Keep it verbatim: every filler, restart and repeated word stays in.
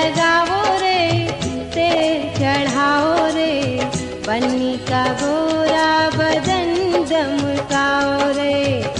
लगाओ रे, तेल चढ़ाओ रे, बन्नी का गोरा बदन दमकाओ रे।